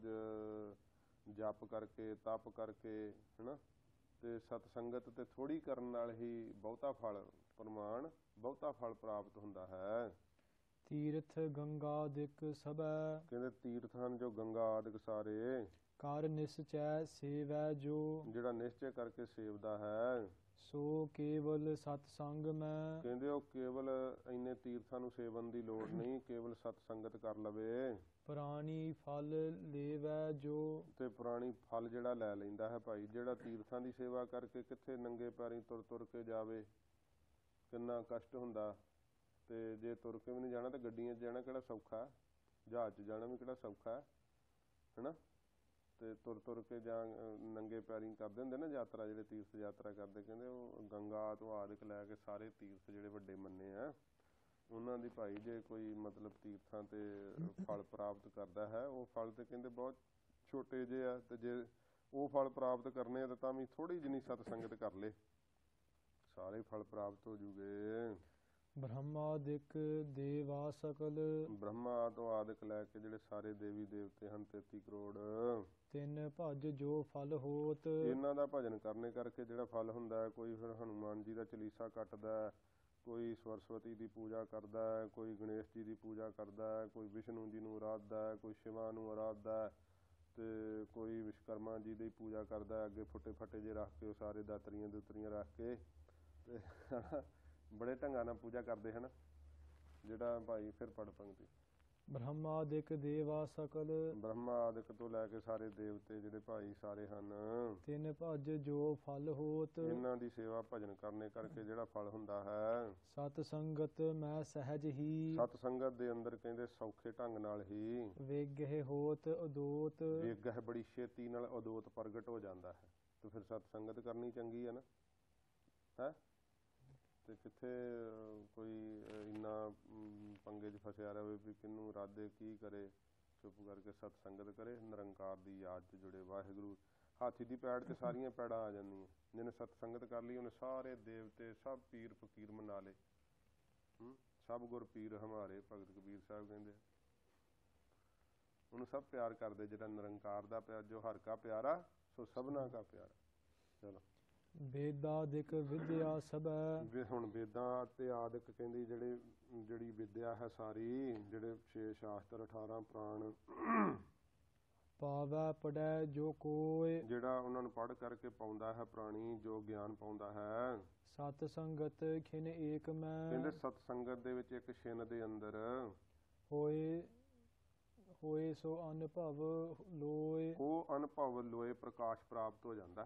ਜਪ ਕਰਕੇ ਤਪ ਕਰਕੇ ਹਨਾ, ਤੇ ਸਤ ਸੰਗਤ ਤੇ ਥੋੜੀ ਕਰਨ ਨਾਲ ਹੀ ਬਹੁਤਾ ਫਲ ਪ੍ਰਮਾਣ ਬਹੁਤਾ ਫਲ ਪ੍ਰਾਪਤ ਹੁੰਦਾ ਹੈ। ਤੀਰਥ ਗੰਗਾ ਦਿਕ ਸਭੈ, ਕਹਿੰਦੇ ਤੀਰਥ ਹਨ ਜੋ ਗੰਗਾ ਆਦਿਕ ਸਾਰੇ, ਕਰ ਨਿਸਚੈ ਸੇਵੈ ਜੋ। ਜਿਹੜਾ ਨਿਸ਼ਚੈ ਕਰਕੇ ਸੇਵਦਾ ਹੈ, ਸੋ ਕੇਵਲ ਸਤ ਸੰਗ ਮੈਂ। ਕਹਿੰਦੇ ਉਹ ਕੇਵਲ ਇੰਨੇ ਤੀਰਥਾਂ ਨੂੰ ਸੇਵਨ ਦੀ ਲੋੜ ਨਹੀਂ, ਕੇਵਲ ਸਤ ਸੰਗਤ ਕਰ ਲਵੇ। ਪੁਰਾਣੀ ਫਲ ਲੇਵੈ ਜੋ, ਤੇ ਪੁਰਾਣੀ ਫਲ ਜਿਹੜਾ ਲੈ ਲੈਂਦਾ ਹੈ ਭਾਈ। ਜਿਹੜਾ ਤੀਰਥਾਂ ਦੀ ਸੇਵਾ ਕਰਕੇ ਕਿੱਥੇ ਨੰਗੇ ਪੈਰੀਂ ਤੁਰ ਤੁਰ ਕੇ ਜਾਵੇ, ਕਿੰਨਾ ਕਸ਼ਟ ਹੁੰਦਾ। ਤੇ ਜੇ ਤੁਰ ਕੇ ਵੀ ਨਹੀਂ ਜਾਣਾ ਤਾਂ ਗੱਡੀਆਂ 'ਚ ਜਾਣਾ ਕਿਹੜਾ ਸੌਖਾ, ਜਹਾਜ਼ 'ਚ ਜਾਣਾ ਵੀ ਕਿਹੜਾ ਸੌਖਾ ਹੈ। ਤੇ ਤੁਰ ਤੁਰ ਕੇ ਜਾਂ ਨੰਗੇ ਪੈਰੀਂ ਕਰਦੇ ਹੁੰਦੇ ਨਾ ਯਾਤਰਾ, ਜਿਹੜੇ ਤੀਰਥ ਯਾਤਰਾ ਕਰਦੇ, ਕਹਿੰਦੇ ਉਹ ਗੰਗਾ ਤੋਂ ਆਦਿਕ ਲੈ ਕੇ ਸਾਰੇ ਤੀਰਥ ਜਿਹੜੇ ਵੱਡੇ ਮੰਨੇ ਆ, ਉਹਨਾਂ ਦੀ ਭਾਈ ਜੇ ਕੋਈ ਮਤਲਬ ਤੀਰਥਾਂ ਤੇ ਫਲ ਪ੍ਰਾਪਤ ਕਰਦਾ ਹੈ, ਉਹ ਫਲ ਤੇ ਕਹਿੰਦੇ ਬਹੁਤ ਛੋਟੇ ਜਿਹੇ ਆ। ਤੇ ਜੇ ਉਹ ਫਲ ਪ੍ਰਾਪਤ ਕਰਨੇ ਆ ਤਾਂ ਵੀ ਥੋੜ੍ਹੀ ਜਿਹੀ ਸਤ ਸੰਗਤ ਕਰ ਲੇ, ਸਾਰੇ ਫਲ ਪ੍ਰਾਪਤ ਹੋ ਜੂਗੇ। ਬ੍ਰਹਮਾਦਿਕ ਦੇਵਾ ਸਕਲ, ਬ੍ਰਹਮਾ ਤੋਂ ਆਦਿਕ ਲੈ ਕੇ ਜਿਹੜੇ ਸਾਰੇ ਦੇਵੀ ਦੇਵਤੇ ਹਨ 33 ਕਰੋੜ, ਤਿੰਨ ਭਜ ਜੋ ਫਲ ਹੋਤ। ਇਹਨਾਂ ਦਾ ਭਜਨ ਕਰਨੇ ਕਰਕੇ ਜਿਹੜਾ ਫਲ ਹੁੰਦਾ ਹੈ, ਕੋਈ ਫਿਰ ਹਨੂੰਮਾਨ ਜੀ ਦਾ ਚਲੀਸਾ ਕੱਟਦਾ, ਕੋਈ ਸਰਸਵਤੀ ਦੀ ਪੂਜਾ ਕਰਦਾ ਹੈ, ਕੋਈ ਗਣੇਸ਼ ਜੀ ਦੀ ਪੂਜਾ ਕਰਦਾ ਹੈ, ਕੋਈ ਵਿਸ਼ਨੂੰ ਜੀ ਨੂੰ ਆਰਾਧਦਾ ਹੈ, ਕੋਈ ਸ਼ਿਵਾ ਨੂੰ ਆਰਾਧਦਾ ਹੈ, ਤੇ ਕੋਈ ਵਿਸ਼ਕਰਮਾ ਜੀ ਦੀ ਪੂਜਾ ਕਰਦਾ ਹੈ। ਅੱਗੇ ਫੁੱਟੇ ਫੱਟੇ ਜੇ ਰੱਖ ਕੇ ਉਹ ਸਾਰੇ ਦਾਤਰੀਆਂ ਦੂਤਰੀਆਂ ਰੱਖ ਕੇ ਤੇ ਬੜੇ ਢੰਗਾਂ ਨਾਲ ਪੂਜਾ ਕਰਦੇ ਹਨ। ਜਿਹੜਾ ਭਾਈ ਫਿਰ ਪੜ ਪੰਕਤੀ। ਬ੍ਰਹਮਾਦਿਕ ਦੇਵਾ ਸਕਲ, ਬ੍ਰਹਮਾ ਆਦਿਕ ਤੋਂ ਲੈ ਕੇ ਸਾਰੇ ਦੇਵਤੇ ਜਿਹੜੇ ਭਾਈ ਸਾਰੇ ਹਨ, ਤਿੰਨ ਭਜ ਜੋ ਫਲ ਹੋਤ। ਇਹਨਾਂ ਦੀ ਸੇਵਾ ਭਜਨ ਕਰਨੇ ਕਰਕੇ ਜਿਹੜਾ ਫਲ ਹੁੰਦਾ ਹੈ। ਸਤ ਸੰਗਤ ਮੈਂ ਸਹਿਜ ਹੀ, ਸਤ ਸੰਗਤ ਦੇ ਅੰਦਰ ਕਹਿੰਦੇ ਸੌਖੇ ਢੰਗ ਨਾਲ ਹੀ, ਵੇਗਹਿ ਹੋਤ ਉਦੋਤ। ਵੇਗਹਿ ਬੜੀ ਛੇਤੀ ਨਾਲ ਉਦੋਤ ਪ੍ਰਗਟ ਹੋ ਜਾਂਦਾ ਹੈ। ਤੇ ਫਿਰ ਸਤ ਸੰਗਤ ਕਰਨੀ ਚੰਗੀ ਹੈ ਨਾ, ਹੈ। ਤੇ ਕਿੱਥੇ ਕੋਈ ਇੰਨਾ ਪੰਗੇ 'ਚ ਫਸਿਆ ਰਹੇ ਵੀ ਕਿਹਨੂੰ ਰਾਧੇ ਕੀ ਕਰੇ, ਚੁੱਪ ਕਰਕੇ ਸਤ ਸੰਗਤ ਕਰੇ, ਨਿਰੰਕਾਰ ਦੀ ਯਾਦ 'ਚ ਜੁੜੇ। ਵਾਹਿਗੁਰੂ ਹਾਥੀ ਦੀ ਪੈੜ 'ਤੇ ਸਾਰੀਆਂ ਪੈੜਾਂ ਆ ਜਾਂਦੀਆਂ। ਜਿਹਨੇ ਸਤ ਸੰਗਤ ਕਰ ਲਈ ਉਹਨੇ ਸਾਰੇ ਦੇਵਤੇ ਸਭ ਪੀਰ ਫਕੀਰ ਮਨਾ ਲਏ। ਸਭ ਗੁਰ ਪੀਰ ਹਮਾਰੇ, ਭਗਤ ਕਬੀਰ ਸਾਹਿਬ ਕਹਿੰਦੇ। ਉਹਨੂੰ ਸਭ ਪਿਆਰ ਕਰਦੇ, ਜਿਹੜਾ ਨਿਰੰਕਾਰ ਦਾ ਪਿਆਰ, ਜੋ ਹਰ ਕਾ ਪਿਆਰਾ ਸੋ ਸਭਨਾ ਕਾ ਪਿਆਰਾ। ਚਲੋ ਵੇਦਾਦਿਕ ਵਿਦਿਆ ਸਭੈ, ਹੁਣ ਵੇਦਾਂ ਤੇ ਆਦਿਕ ਕਹਿੰਦੀ ਜਿਹੜੀ ਵਿਦਿਆ ਹੈ ਸਾਰੀ, ਜਿਹੜੇ 6 ਸ਼ਾਸਤਰ 18 ਪੁਰਾਣ, ਪਾਵੈ ਪੜੈ ਜੋ ਕੋਇ। ਜਿਹੜਾ ਉਹਨਾਂ ਨੂੰ ਪੜ੍ਹ ਕਰਕੇ ਪਾਉਂਦਾ ਹੈ ਪ੍ਰਾਣੀ, ਜੋ ਗਿਆਨ ਪਾਉਂਦਾ ਹੈ। ਸਤ ਸੰਗਤ ਖਿਨ ਏਕ ਮੈਂ, ਕਹਿੰਦੇ ਸਤ ਸੰਗਤ ਦੇ ਵਿੱਚ ਇੱਕ ਛਿਨ ਦੇ ਅੰਦਰ ਹੋਏ ਸੋ ਅਨੁਭਵ ਲੋਏ। ਉਹ ਅਨੁਭਵ ਲੋਏ ਪ੍ਰਕਾਸ਼ ਪ੍ਰਾਪਤ ਹੋ ਜਾਂਦਾ।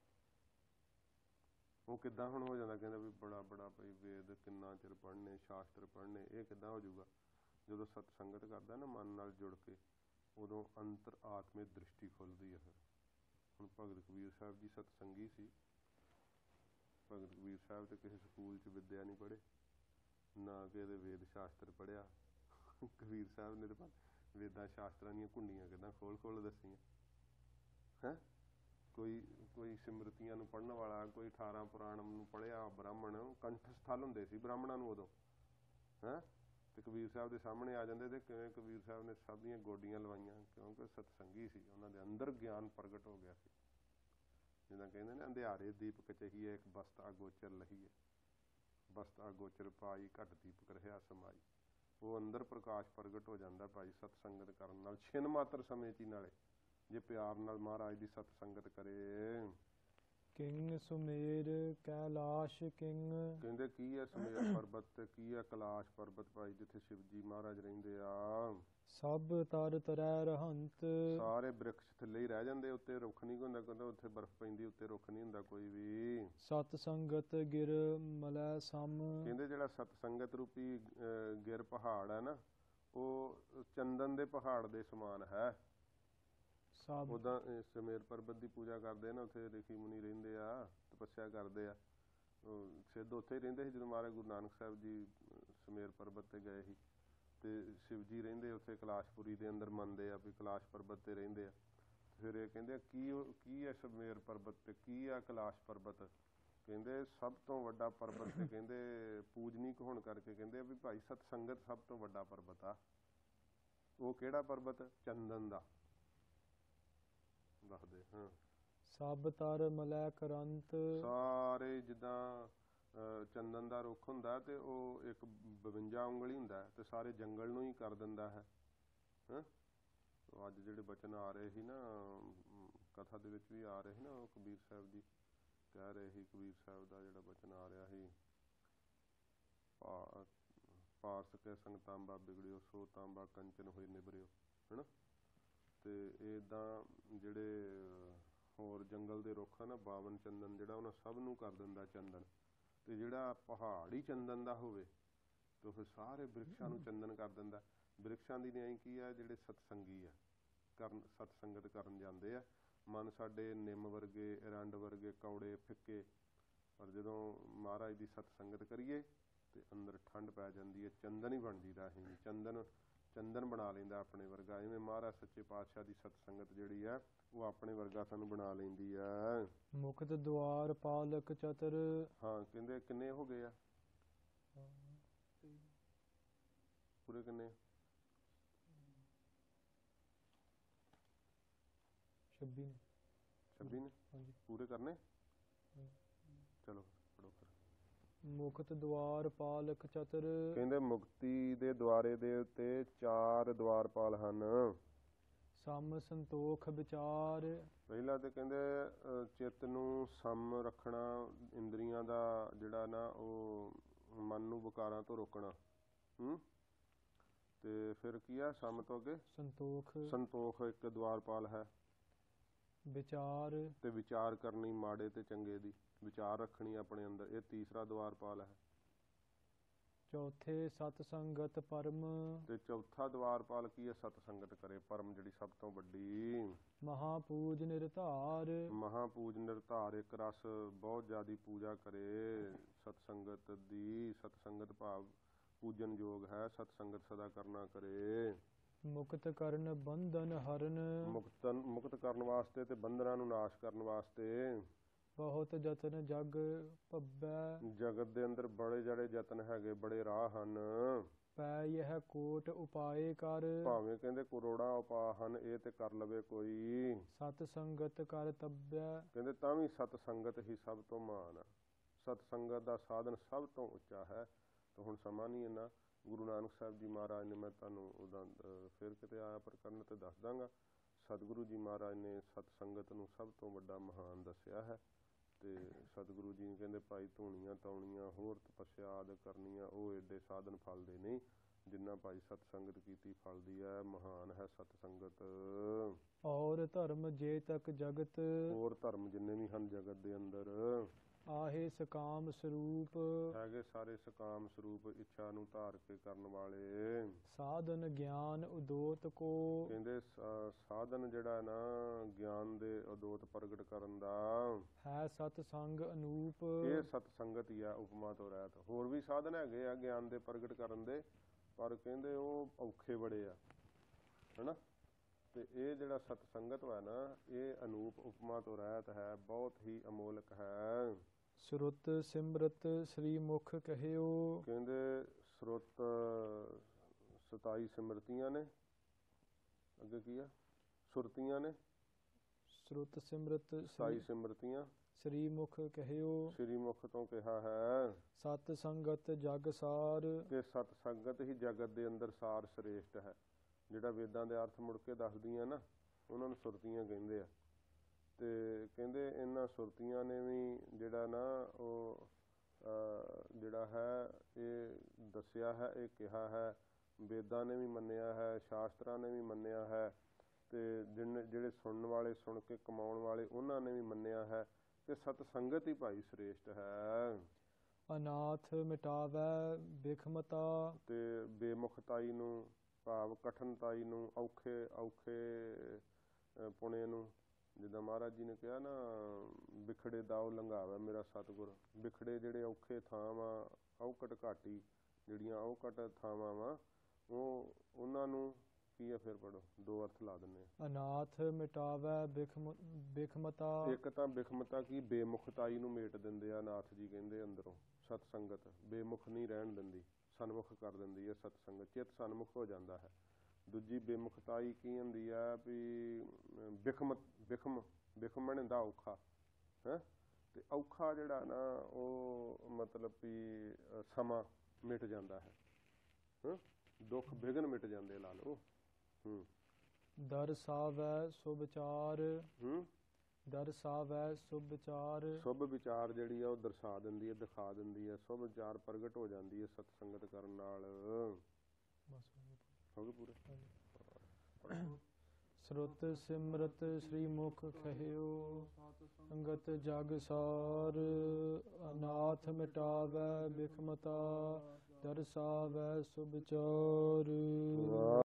ਉਹ ਕਿੱਦਾਂ ਹੁਣ ਹੋ ਜਾਂਦਾ, ਕਹਿੰਦਾ ਵੀ ਬੜਾ ਭਾਈ ਵੇਦ ਕਿੰਨਾ ਚਿਰ ਪੜ੍ਹਨੇ, ਸ਼ਾਸਤਰ ਪੜ੍ਹਨੇ, ਇਹ ਕਿੱਦਾਂ ਹੋ ਜਾਊਗਾ। ਜਦੋਂ ਸਤ ਸੰਗਤ ਕਰਦਾ ਨਾ ਮਨ ਨਾਲ ਜੁੜ ਕੇ, ਉਦੋਂ ਅੰਤਰ ਆਤਮਿਕ ਦ੍ਰਿਸ਼ਟੀ ਖੁੱਲ੍ਹਦੀ ਹੈ। ਫਿਰ ਹੁਣ ਭਗਤ ਕਬੀਰ ਸਾਹਿਬ ਜੀ ਸਤਸੰਗੀ ਸੀ। ਭਗਤ ਕਬੀਰ ਸਾਹਿਬ ਤੇ ਕਿਸੇ ਸਕੂਲ 'ਚ ਵਿੱਦਿਆ ਨਹੀਂ ਪੜ੍ਹੇ, ਨਾ ਕਿਸੇ ਵੇਦ ਸ਼ਾਸਤਰ ਪੜ੍ਹਿਆ। ਕਬੀਰ ਸਾਹਿਬ ਨੇ ਤਾਂ ਵੇਦਾਂ ਸ਼ਾਸਤਰਾਂ ਦੀਆਂ ਕੁੰਡੀਆਂ ਕਿੱਦਾਂ ਖੋਲ੍ਹ ਦੱਸੀਆਂ ਹੈਂ। ਕੋਈ ਸਿਮਰਤੀਆਂ ਨੂੰ ਪੜ੍ਹਨ ਵਾਲਾ, ਕੋਈ 18 ਪੁਰਾਣ ਨੂੰ ਪੜ੍ਹਿਆ ਬ੍ਰਾਹਮਣ, ਕੰਠ ਸਥਲ ਹੁੰਦੇ ਸੀ ਬ੍ਰਾਹਮਣਾਂ ਨੂੰ ਉਦੋਂ ਹੈਂ। ਤੇ ਕਬੀਰ ਸਾਹਿਬ ਦੇ ਸਾਹਮਣੇ ਆ ਜਾਂਦੇ ਤੇ ਕਿਵੇਂ ਕਬੀਰ ਸਾਹਿਬ ਨੇ ਸਭ ਦੀਆਂ ਗੋਡੀਆਂ ਲਵਾਈਆਂ, ਕਿਉਂਕਿ ਸਤਸੰਗੀ ਸੀ, ਉਹਨਾਂ ਦੇ ਅੰਦਰ ਗਿਆਨ ਪ੍ਰਗਟ ਹੋ ਗਿਆ ਸੀ। ਜਿੱਦਾਂ ਕਹਿੰਦੇ ਨੇ ਅੰਧਿਆਰੇ ਦੀਪਕ ਚਹੀਏ, ਇੱਕ ਬਸਤ ਅਗੋਚਰ ਲਹੀਏ, ਬਸਤ ਅਗੋਚਰ ਪਾਈ ਘਟ ਦੀਪਕ ਰਹਿਆ ਸਮਾਈ। ਉਹ ਅੰਦਰ ਪ੍ਰਕਾਸ਼ ਪ੍ਰਗਟ ਹੋ ਜਾਂਦਾ ਭਾਈ ਸਤਸੰਗਤ ਕਰਨ ਨਾਲ, ਛਿਨ ਮਾਤਰ ਸਮੇਂ 'ਚ ਹੀ। ਨਾਲੇ ਜੇ ਪਿਆਰ ਨਾਲ ਮਹਾਰਾਜ ਦੀ ਸਤ ਸੰਗਤ ਕਰੇ। ਕਿੰਗ ਸੁਮੇਰ ਕੈਲਾਸ਼ ਕਿੰਗ, ਕਹਿੰਦੇ ਕੀ ਹੈ ਸੁਮੇਰ ਪਰਬਤ ਤੇ ਕੀ ਹੈ ਕੈਲਾਸ਼ ਪਰਬਤ ਭਾਈ, ਜਿੱਥੇ ਸ਼ਿਵ ਜੀ ਮਹਾਰਾਜ ਰਹਿੰਦੇ ਆ। ਸਭ ਤਰ ਤਰੈ ਰਹੰਤ, ਸਾਰੇ ਬ੍ਰਿਕਸ਼ ਥੱਲੇ ਹੀ ਰਹਿ ਜਾਂਦੇ, ਉੱਤੇ ਰੁੱਖ ਨਹੀਂ ਹੁੰਦਾ, ਕਹਿੰਦਾ ਉੱਥੇ ਬਰਫ਼ ਪੈਂਦੀ, ਉੱਤੇ ਰੁੱਖ ਨਹੀਂ ਹੁੰਦਾ ਕੋਈ ਵੀ। ਸਤ ਸੰਗਤ ਗਿਰ ਮਲੈ ਸਮ, ਕਹਿੰਦੇ ਜਿਹੜਾ ਸਤ ਸੰਗਤ ਰੂਪੀ ਗਿਰ ਪਹਾੜ ਹੈ ਨਾ, ਉਹ ਚੰਦਨ ਦੇ ਪਹਾੜ ਦੇ ਸਮਾਨ ਹੈ। ਸਾਬ ਉੱਦਾਂ ਸਮੇਰ ਪਰਬਤ ਦੀ ਪੂਜਾ ਕਰਦੇ ਆ ਨਾ, ਉੱਥੇ ਰਿਸ਼ੀ ਮੁਨੀ ਰਹਿੰਦੇ ਆ, ਤਪੱਸਿਆ ਕਰਦੇ ਆ। ਸਿੱਧ ਉੱਥੇ ਹੀ ਰਹਿੰਦੇ ਸੀ ਜਦੋਂ ਮਹਾਰਾਜ ਗੁਰੂ ਨਾਨਕ ਸਾਹਿਬ ਜੀ ਸਮੇਰ ਪਰਬਤ 'ਤੇ ਗਏ ਸੀ। ਅਤੇ ਸ਼ਿਵ ਜੀ ਰਹਿੰਦੇ ਉੱਥੇ ਕੈਲਾਸ਼ਪੁਰੀ ਦੇ ਅੰਦਰ, ਮੰਨਦੇ ਆ ਵੀ ਕੈਲਾਸ਼ ਪਰਬਤ 'ਤੇ ਰਹਿੰਦੇ ਆ। ਫਿਰ ਇਹ ਕਹਿੰਦੇ ਆ ਕੀ ਹੈ ਸਮੇਰ ਪਰਬਤ 'ਤੇ, ਕੀ ਆ ਕੈਲਾਸ਼ ਪਰਬਤ? ਕਹਿੰਦੇ ਸਭ ਤੋਂ ਵੱਡਾ ਪਰਬਤ 'ਤੇ ਕਹਿੰਦੇ ਪੂਜਨੀਕ ਹੋਣ ਕਰਕੇ ਕਹਿੰਦੇ ਵੀ ਭਾਈ ਸਤਸੰਗਤ ਸਭ ਤੋਂ ਵੱਡਾ ਪਰਬਤ ਆ। ਉਹ ਕਿਹੜਾ ਪਰਬਤ? ਚੰਦਨ ਦਾ। ਦੱਸਦੇ ਹਾਂ। ਸਭ ਤਰ ਮਲੈ ਕਰੰਤ। ਸਾਰੇ ਜਿੱਦਾਂ ਚੰਦਨ ਦਾ ਰੁੱਖ ਹੁੰਦਾ ਤੇ ਉਹ ਇੱਕ 52 ਉਂਗਲੀ ਹੁੰਦਾ ਤੇ ਸਾਰੇ ਜੰਗਲ ਨੂੰ ਹੀ ਕਰ ਦਿੰਦਾ ਹੈ। ਅੱਜ ਜਿਹੜੇ ਬਚਨ ਆ ਰਹੇ ਸੀ ਨਾ ਕਥਾ ਦੇ ਵਿੱਚ ਵੀ ਆ ਰਹੇ ਸੀ ਨਾ, ਉਹ ਕਬੀਰ ਸਾਹਿਬ ਜੀ ਕਹਿ ਰਹੇ ਸੀ, ਕਬੀਰ ਸਾਹਿਬ ਦਾ ਜਿਹੜਾ ਬਚਨ ਆ ਰਿਹਾ ਸੀ, ਪਾਰਸ ਕੇ ਸੰਗ ਤਾਂਬਾ ਵਿਗੜਿਓ, ਸੋ ਤਾਂਬਾ ਕੰਚਨ ਹੋਈ ਨਿਬਰਿਓ, ਹੈ ਨਾ। ਅਤੇ ਇੱਦਾਂ ਜਿਹੜੇ ਹੋਰ ਜੰਗਲ ਦੇ ਰੁੱਖ ਆ ਨਾ, 52 ਚੰਦਨ ਜਿਹੜਾ ਉਹਨਾਂ ਸਭ ਨੂੰ ਕਰ ਦਿੰਦਾ ਚੰਦਨ। ਅਤੇ ਜਿਹੜਾ ਪਹਾੜ ਹੀ ਚੰਦਨ ਦਾ ਹੋਵੇ ਤਾਂ ਫਿਰ ਸਾਰੇ ਬ੍ਰਿਕਸ਼ਾਂ ਨੂੰ ਚੰਦਨ ਕਰ ਦਿੰਦਾ। ਬ੍ਰਿਕਸ਼ਾਂ ਦੀ ਨਿਆਈ ਕੀ ਆ? ਜਿਹੜੇ ਸਤਸੰਗੀ ਆ, ਸਤਸੰਗਤ ਕਰਨ ਜਾਂਦੇ ਆ। ਮਨ ਸਾਡੇ ਨਿੰਮ ਵਰਗੇ, ਰੰਡ ਵਰਗੇ ਕੌੜੇ ਫਿੱਕੇ, ਪਰ ਜਦੋਂ ਮਹਾਰਾਜ ਦੀ ਸਤਸੰਗਤ ਕਰੀਏ ਅਤੇ ਅੰਦਰ ਠੰਡ ਪੈ ਜਾਂਦੀ ਹੈ, ਚੰਦਨ ਹੀ ਬਣ ਜੀਦਾ। ਅਸੀਂ ਚੰਦਨ ਬਣਾ ਲੈਂਦਾ ਆਪਣੇ ਵਰਗਾ। ਇਵੇਂ ਮਹਾਰਾਜ ਸੱਚੇ ਪਾਤਸ਼ਾਹ ਦੀ ਸਤਸੰਗਤ ਜਿਹੜੀ ਹੈ ਉਹ ਆਪਣੇ ਵਰਗਾ ਸਾਨੂੰ ਬਣਾ ਲੈਂਦੀ ਹੈ। ਮੁਕਤ ਦੁਆਰ ਪਾਲਕ ਚਤਰ। ਹਾਂ, ਕਹਿੰਦੇ ਕਿੰਨੇ ਹੋ ਗਏ ਆ ਪੂਰੇ? ਕਿੰਨੇ? 26 ਨੇ ਪੂਰੇ ਕਰਨੇ? ਚਲੋ ਪੜੋ ਫਿਰ। ਮੁਕਤ ਦੁਆਰ ਪਾਲਕ ਚਤਰ। ਕਹਿੰਦੇ ਮੁਕਤੀ ਦੇ ਦੁਆਰੇ ਦੇ ਉੱਤੇ 4 ਦੁਆਰਪਾਲ ਹਨ। ਸਮ ਸੰਤੋਖ ਵਿਚਾਰ। ਪਹਿਲਾਂ ਤੇ ਕਹਿੰਦੇ ਚਿੱਤ ਨੂੰ ਸਮ ਰੱਖਣਾ, ਇੰਦਰੀਆਂ ਦਾ ਜਿਹੜਾ ਨਾ ਉਹ ਮਨ ਨੂੰ ਵਿਕਾਰਾਂ ਤੋਂ ਰੋਕਣਾ। ਤੇ ਫਿਰ ਕੀ ਆ? ਸਮ ਤੋਂ ਅੱਗੇ ਸੰਤੋਖ ਇੱਕ ਦੁਆਰਪਾਲ ਹੈ। ਵਿਚਾਰ ਤੇ ਵਿਚਾਰ ਕਰਨੀ ਮਾੜੇ ਤੇ ਚੰਗੇ ਦੀ, ਵਿਚਾਰ ਰੱਖਣੀ ਆਪਣੇ ਅੰਦਰ, ਇਹ ਤੀਸਰਾ ਦੁਆਰਪਾਲ ਹੈ। ਚੌਥੇ ਸਤ ਸੰਗਤ ਪਰਮ। ਤੇ ਚੌਥਾ ਦੁਆਰਪਾਲ ਕੀ ਹੈ? ਸਤ ਸੰਗਤ ਕਰੇ, ਪਰਮ ਜਿਹੜੀ ਸਭ ਤੋਂ ਵੱਡੀ। ਮਹਾਪੂਜ ਨਿਰਧਾਰ। ਮਹਾਪੂਜ ਨਿਰਧਾਰ, ਇੱਕ ਰਸ ਬਹੁਤ ਜ਼ਿਆਦਾ ਪੂਜਾ ਕਰੇ ਸਤਸੰਗਤ ਦੀ। ਸਤਸੰਗਤ ਭਾਵ ਪੂਜਨ ਯੋਗ ਹੈ, ਸਤਸੰਗਤ ਸਦਾ ਕਰਨਾ ਕਰੇ। ਮੁਕਤ ਕਰਨ ਬੰਧਨ ਹਰਨ। ਮੁਕਤ ਕਰਨ ਵਾਸਤੇ ਤੇ ਬੰਧਨਾਂ ਨੂੰ ਨਾਸ਼ ਕਰਨ ਵਾਸਤੇ। ਬਹੁਤ ਯਤਨ ਜਗ ਭੱਬੈ। ਜਗਤ ਦੇ ਅੰਦਰ ਬੜੇ ਜਿਹੜੇ ਯਤਨ ਹੈਗੇ, ਬੜੇ ਰਾਹ ਹਨ। ਪੈ ਯਹ ਕੋਟ ਉਪਾਏ ਕਰ। ਭਾਵੇਂ ਕਹਿੰਦੇ ਕਰੋੜਾਂ ਉਪਾਅ ਹਨ, ਇਹ ਤੇ ਕਰ ਲਵੇ ਕੋਈ। ਸਤ ਸੰਗਤ ਕਰ ਤੱਬੈ। ਕਹਿੰਦੇ ਤਾਂ ਵੀ ਸਤ ਸੰਗਤ ਹੀ ਸਭ ਤੋਂ ਮਹਾਨ ਆ। ਸਤ ਸੰਗਤ ਦਾ ਸਾਧਨ ਸਭ ਤੋਂ ਉੱਚਾ ਹੈ। ਤਾਂ ਹੁਣ ਸਮਾਂ ਨਹੀਂ ਇੰਨਾ। ਗੁਰੂ ਨਾਨਕ ਸਾਹਿਬ ਜੀ ਮਹਾਰਾਜ ਨੇ, ਮੈਂ ਤੁਹਾਨੂੰ ਉਹਦਾ ਫਿਰ ਕਿਤੇ ਆਇਆ ਪ੍ਰਕਰਨ ਤੇ ਦੱਸ ਦਾਂਗਾ, ਸਤਿਗੁਰੂ ਜੀ ਮਹਾਰਾਜ ਨੇ ਸਤਸੰਗਤ ਨੂੰ ਸਭ ਤੋਂ ਵੱਡਾ ਮਹਾਨ ਦੱਸਿਆ ਹੈ। ਅਤੇ ਸਤਿਗੁਰੂ ਜੀ ਕਹਿੰਦੇ ਭਾਈ ਧੂਣੀਆਂ ਤਾਉਣੀਆਂ ਹੋਰ ਤਪੱਸਿਆ ਆਦਿ ਕਰਨੀਆਂ ਉਹ ਏਡੇ ਸਾਧਨ ਫਲਦੇ ਨਹੀਂ ਜਿੰਨਾ ਭਾਈ ਸਤਸੰਗਤ ਕੀਤੀ ਫਲਦੀ ਹੈ। ਮਹਾਨ ਹੈ ਸਤਸੰਗਤ। ਔਰ ਧਰਮ ਜੇ ਤੱਕ ਜਗਤ। ਹੋਰ ਧਰਮ ਜਿੰਨੇ ਵੀ ਹਨ ਜਗਤ ਦੇ ਅੰਦਰ ਆਹੇ ਸਕਾਮ ਸਰੂਪ। ਹੈਗੇ ਸਾਰੇ ਸਕਾਮ ਸਰੂਪ, ਇੱਛਾ ਨੂੰ ਧਾਰ ਕੇ ਕਰਨ ਵਾਲੇ। ਸਾਧਨ ਗਿਆਨ ਉਦੋਤ ਕੋ। ਕਹਿੰਦੇ ਸਾਧਨ ਜਿਹੜਾ ਨਾ ਗਿਆਨ ਦੇ ਉਦੋਤ ਪ੍ਰਗਟ ਕਰਨ ਦਾ ਹੈ ਸਤਸੰਗ ਅਨੂਪ। ਇਹ ਸਤਸੰਗਤ ਹੀ ਆ, ਉਪਮਾ ਤੋਂ ਰਹਿਤ। ਹੋਰ ਵੀ ਸਾਧਨ ਹੈਗੇ ਆ ਗਿਆਨ ਦੇ ਪ੍ਰਗਟ ਕਰਨ ਦੇ, ਪਰ ਕਹਿੰਦੇ ਉਹ ਔਖੇ ਬੜੇ ਆ, ਹੈ ਨਾ। ਅਤੇ ਇਹ ਜਿਹੜਾ ਸਤਸੰਗਤ ਵਾ ਨਾ, ਇਹ ਅਨੂਪ ਉਪਮਾ ਤੋਂ ਰਹਿਤ ਹੈ, ਬਹੁਤ ਹੀ ਅਮੋਲਕ ਹੈ। ਸੁਰਤ ਸਿਮਰਤ ਸ੍ਰੀ ਮੁਖ ਕਹਿਓ। ਕਹਿੰਦੇ ਸੁਰਤ 27 ਸਿਮਰਤੀਆਂ ਨੇ। ਅੱਗੇ ਕੀ ਆ? ਸੁਰਤੀਆਂ ਨੇ। ਸੁਰਤ ਸਿਮਰਤ 27 ਸਿਮਰਤੀਆਂ। ਸ੍ਰੀ ਮੁਖ ਕਹਿਓ। ਸ੍ਰੀ ਮੁਖ ਤੋਂ ਕਿਹਾ ਹੈ। ਸਤ ਸੰਗਤ ਜਗ ਸਾਰ। ਕਿ ਸਤ ਸੰਗਤ ਹੀ ਜਗਤ ਦੇ ਅੰਦਰ ਸਾਰ ਸ੍ਰੇਸ਼ਟ ਹੈ। ਜਿਹੜਾ ਵੇਦਾਂ ਦੇ ਅਰਥ ਮੁੜ ਕੇ ਦੱਸਦੀਆਂ ਨਾ, ਉਹਨਾਂ ਨੂੰ ਸੁਰਤੀਆਂ ਕਹਿੰਦੇ ਆ। ਅਤੇ ਕਹਿੰਦੇ ਇਹਨਾਂ ਸੁਰਤੀਆਂ ਨੇ ਵੀ ਜਿਹੜਾ ਨਾ ਉਹ ਜਿਹੜਾ ਹੈ ਇਹ ਦੱਸਿਆ ਹੈ, ਇਹ ਕਿਹਾ ਹੈ। ਵੇਦਾਂ ਨੇ ਵੀ ਮੰਨਿਆ ਹੈ, ਸ਼ਾਸਤਰਾਂ ਨੇ ਵੀ ਮੰਨਿਆ ਹੈ, ਅਤੇ ਜਿਹੜੇ ਸੁਣਨ ਵਾਲੇ, ਸੁਣ ਕੇ ਕਮਾਉਣ ਵਾਲੇ, ਉਹਨਾਂ ਨੇ ਵੀ ਮੰਨਿਆ ਹੈ ਕਿ ਸਤਸੰਗਤ ਹੀ ਭਾਈ ਸ੍ਰੇਸ਼ਟ ਹੈ। ਅਨਾਥ ਮਿਟਾਵੈ ਬਿਖਮਤਾ। ਅਤੇ ਬੇਮੁਖਤਾਈ ਨੂੰ, ਭਾਵ ਕਠਿਨਤਾਈ ਨੂੰ, ਔਖੇ ਪੁਣੇ ਨੂੰ, ਜਿੱਦਾਂ ਮਹਾਰਾਜ ਜੀ ਨੇ ਕਿਹਾ ਨਾ, ਵਿਖੜੇ ਦਾਓ ਲੰਘਾਵੇ ਮੇਰਾ ਸਤਿਗੁਰ। ਵਿਖੜੇ ਜਿਹੜੇ ਔਖੇ ਥਾਂ ਵਾ, ਔਕਟ ਘਾਟੀ ਜਿਹੜੀਆਂ ਔਕਟ ਥਾਵਾਂ ਵਾ, ਉਹਨਾਂ ਨੂੰ ਕੀ ਆ, ਫਿਰ ਪੜੋ, ਦੋ ਅਰਥ ਲਾ ਦਿੰਦੇ ਆ। ਅਨਾਥ ਮਿਟਾਵੈ ਬਿਖਮਤਾ। ਇੱਕ ਤਾਂ ਬਿਖਮਤਾ ਕੀ, ਬੇਮੁਖਤਾਈ ਨੂੰ ਮੇਟ ਦਿੰਦੇ ਆ ਨਾਥ ਜੀ ਕਹਿੰਦੇ ਅੰਦਰੋਂ। ਸਤ ਸੰਗਤ ਬੇਮੁਖ ਨਹੀਂ ਰਹਿਣ ਦਿੰਦੀ, ਸਨਮੁਖ ਕਰ ਦਿੰਦੀ ਹੈ ਸਤ ਸੰਗਤ, ਚਿੱਤ ਸਨਮੁਖ ਹੋ ਜਾਂਦਾ ਹੈ। ਦੂਜੀ ਬੇਮੁਖਤਾਈ ਕੀ ਹੁੰਦੀ ਆ ਵੀ ਬਿਖਮ ਬਣਦਾ ਔਖਾ ਹੈ, ਤੇ ਔਖਾ ਜਿਹੜਾ ਨਾ ਉਹ ਮਤਲਬ ਵੀ ਸਮਾਂ ਮਿਟ ਜਾਂਦਾ ਹੈ, ਦੁੱਖ ਵਿਘਨ ਮਿਟ ਜਾਂਦੇ ਲਾ ਲਓ। ਦਰਸਾਵੈ ਸੁਭਚਾਰ। ਦਰਸਾਵੈ ਸੁਭਚਾਰ। ਸ਼ੁਭ ਵਿਚਾਰ ਜਿਹੜੀ ਆ ਉਹ ਦਰਸਾ ਦਿੰਦੀ ਹੈ, ਦਿਖਾ ਦਿੰਦੀ ਹੈ, ਸ਼ੁਭ ਵਿਚਾਰ ਪ੍ਰਗਟ ਹੋ ਜਾਂਦੀ ਹੈ ਸਤ ਸੰਗਤ ਕਰਨ ਨਾਲ। ਹੋ ਗਏ ਪੂਰੇ। ਸਰੁਤ ਸਿਮਰਤ ਸ੍ਰੀ ਮੁਖ ਕਹਿਓ, ਸੰਗਤ ਜਗ ਸਾਰ। ਅਨਾਥ ਮਿਟਾਵੈ ਬਿਖਮਤਾ, ਦਰਸਾਵੈ ਸੁਭਚਾਰ।